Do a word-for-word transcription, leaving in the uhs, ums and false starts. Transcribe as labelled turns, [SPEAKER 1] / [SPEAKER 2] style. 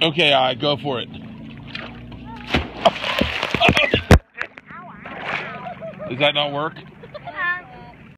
[SPEAKER 1] Okay, all right, go for it. Does that not work?